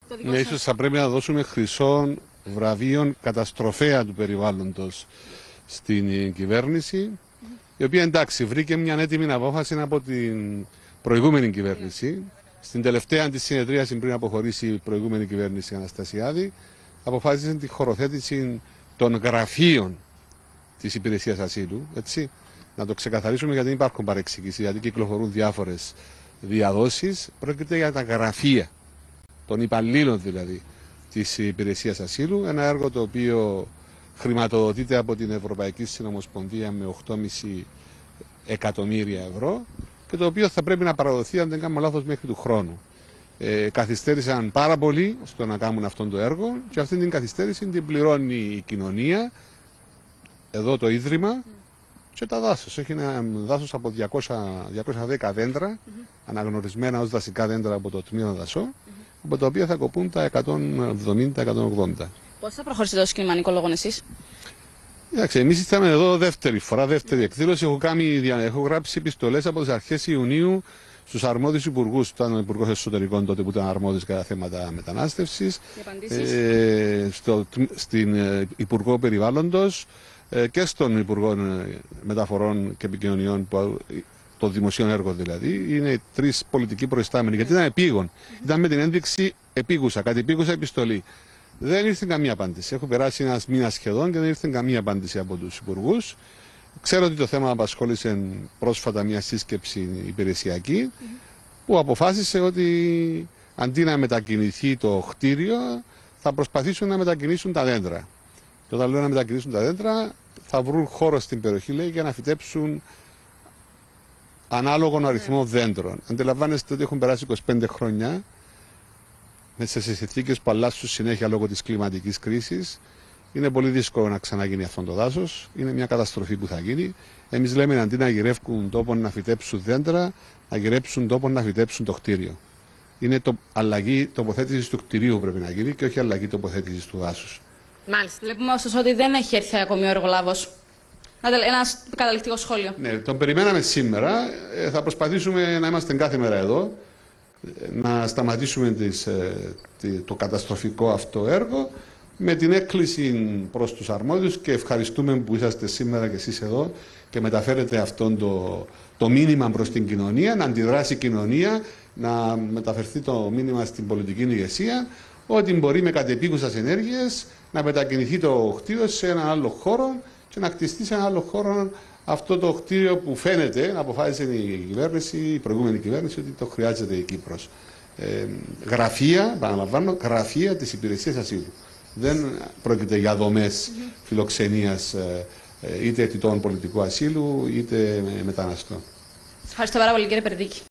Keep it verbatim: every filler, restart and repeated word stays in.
Ναι, ίσως θα πρέπει να δώσουμε χρυσών βραβείων καταστροφέα του περιβάλλοντος στην κυβέρνηση, mm-hmm. η οποία εντάξει βρήκε μια έτοιμη απόφαση από την προηγούμενη κυβέρνηση. Mm-hmm. Στην τελευταία της συνεδρίαση πριν αποχωρήσει η προηγούμενη κυβέρνηση Αναστασιάδη, αποφάσισε τη χωροθέτηση των γραφείων της υπηρεσίας ασύλου. Έτσι. Να το ξεκαθαρίσουμε γιατί δεν υπάρχουν παρεξηγήσεις, γιατί κυκλοφορούν διάφορες διαδόσεις. Πρόκειται για τα γραφεία των υπαλλήλων δηλαδή της υπηρεσίας ασύλου, ένα έργο το οποίο χρηματοδοτείται από την Ευρωπαϊκή Συνομοσπονδία με οκτώ κόμμα πέντε εκατομμύρια ευρώ και το οποίο θα πρέπει να παραδοθεί, αν δεν κάνω λάθος, μέχρι του χρόνου. Ε, καθυστέρησαν πάρα πολύ στο να κάνουν αυτό το έργο και αυτή την καθυστέρηση την πληρώνει η κοινωνία, εδώ το Ίδρυμα και τα δάσος. Έχει ένα δάσος από διακόσια, διακόσια δέκα δέντρα, mm-hmm. αναγνωρισμένα ως δασικά δέντρα από το Τμήμα Δασό, mm-hmm. από τα οποία θα κοπούν τα εκατόν εβδομήντα εκατόν ογδόντα. Πώς θα προχωρήσετε ως κοινωνικό λόγο εσείς? Εντάξει, εμείς ήρθαμε εδώ δεύτερη φορά, δεύτερη εκδήλωση. Έχω, κάνει, έχω γράψει επιστολές από τις αρχές Ιουνίου στους αρμόδιους υπουργούς. Ήταν ο Υπουργός Εσωτερικών τότε που ήταν αρμόδιος για θέματα μετανάστευσης, ε, στο, στην ε, Υπουργό Περιβάλλοντος ε, και στον Υπουργό Μεταφορών και Επικοινωνιών, που, το δημοσίων έργων δηλαδή. Είναι τρεις πολιτικοί προϊστάμενοι, γιατί ήταν επίγον. Mm-hmm. Ήταν με την ένδειξη επίγουσα, κατεπίγουσα επιστολή. Δεν ήρθε καμία απάντηση. Έχω περάσει ένα μήνα σχεδόν και δεν ήρθε καμία απάντηση από τους υπουργούς. Ξέρω ότι το θέμα απασχόλησε πρόσφατα μια σύσκεψη υπηρεσιακή, mm-hmm. που αποφάσισε ότι αντί να μετακινηθεί το κτίριο θα προσπαθήσουν να μετακινήσουν τα δέντρα. Και όταν λέω να μετακινήσουν τα δέντρα θα βρουν χώρο στην περιοχή, λέει, για να φυτέψουν ανάλογον αριθμό mm-hmm. δέντρων. Αντιλαμβάνεστε ότι έχουν περάσει είκοσι πέντε χρόνια μέσα σε συνθήκες που αλλάζουν συνέχεια λόγω της κλιματικής κρίσης. Είναι πολύ δύσκολο να ξαναγίνει αυτό το δάσος. Είναι μια καταστροφή που θα γίνει. Εμείς λέμε αντί να γυρεύουν τόπο να φυτέψουν δέντρα, να γυρέψουν τόπο να φυτέψουν το κτίριο. Είναι το αλλαγή τοποθέτησης του κτιρίου που πρέπει να γίνει και όχι αλλαγή τοποθέτησης του δάσους. Μάλιστα. Βλέπουμε ωστόσο ότι δεν έχει έρθει ακόμη ο εργολάβος. Ένα καταληκτικό σχόλιο. Ναι, τον περιμέναμε σήμερα. Θα προσπαθήσουμε να είμαστε κάθε μέρα εδώ, να σταματήσουμε τις, το καταστροφικό αυτό έργο, με την έκκληση προς τους αρμόδιους, και ευχαριστούμε που είσαστε σήμερα και εσείς εδώ και μεταφέρετε αυτό το, το μήνυμα προς την κοινωνία, να αντιδράσει η κοινωνία, να μεταφερθεί το μήνυμα στην πολιτική ηγεσία ότι μπορεί με κατεπίγουσες ενέργειες να μετακινηθεί το κτίριο σε ένα άλλο χώρο και να κτιστεί σε ένα άλλο χώρο αυτό το κτίριο που φαίνεται, αποφάσισε η κυβέρνηση, η προηγούμενη κυβέρνηση, ότι το χρειάζεται η Κύπρος. Ε, γραφεία, παραλαμβάνω, γραφεία της υπηρεσίας ασύλου. Δεν πρόκειται για δομές mm-hmm. φιλοξενίας είτε αιτητών πολιτικού ασύλου είτε μεταναστών. Ευχαριστώ πάρα πολύ, κύριε Περδίκη.